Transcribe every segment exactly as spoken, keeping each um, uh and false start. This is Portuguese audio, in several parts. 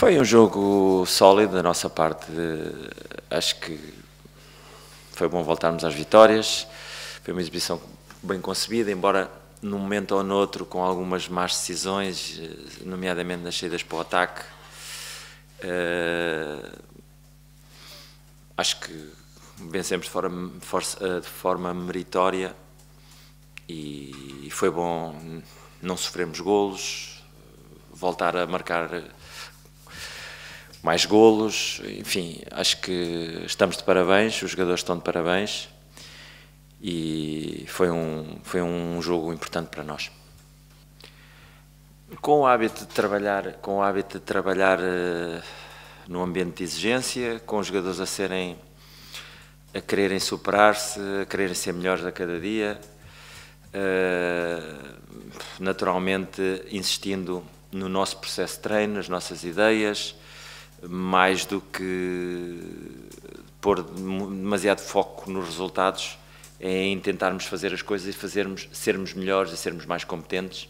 Foi um jogo sólido da nossa parte. Acho que foi bom voltarmos às vitórias. Foi uma exibição bem concebida, embora num momento ou noutro com algumas más decisões, nomeadamente nas saídas para o ataque. Uh, acho que vencemos de forma, de forma meritória e foi bom não sofrermos golos, voltar a marcar mais golos. Enfim, acho que estamos de parabéns, os jogadores estão de parabéns e foi um, foi um jogo importante para nós. Com o hábito de trabalhar, com o hábito de trabalhar uh, num ambiente de exigência, com os jogadores a serem, a quererem superar-se, a quererem ser melhores a cada dia, uh, naturalmente insistindo no nosso processo de treino, nas nossas ideias, mais do que pôr demasiado foco nos resultados, é em tentarmos fazer as coisas e fazermos, sermos melhores e sermos mais competentes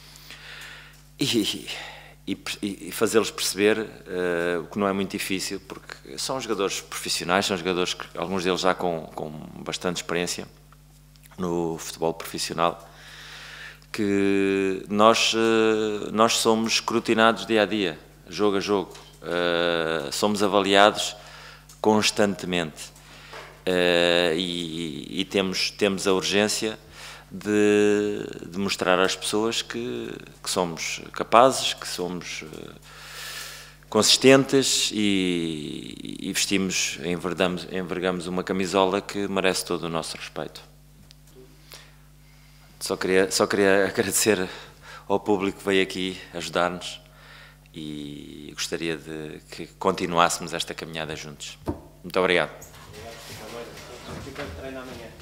e, e, e fazê-los perceber, uh, o que não é muito difícil, porque são jogadores profissionais, são jogadores, que, alguns deles já com, com bastante experiência no futebol profissional, que nós, uh, nós somos escrutinados dia a dia, jogo a jogo. Uh, somos avaliados constantemente uh, e, e temos, temos a urgência de, de mostrar às pessoas que, que somos capazes, que somos uh, consistentes e, e vestimos, envergamos, envergamos uma camisola que merece todo o nosso respeito. Só queria, só queria agradecer ao público que veio aqui ajudar-nos e gostaria de que continuássemos esta caminhada juntos. Muito obrigado. Obrigado.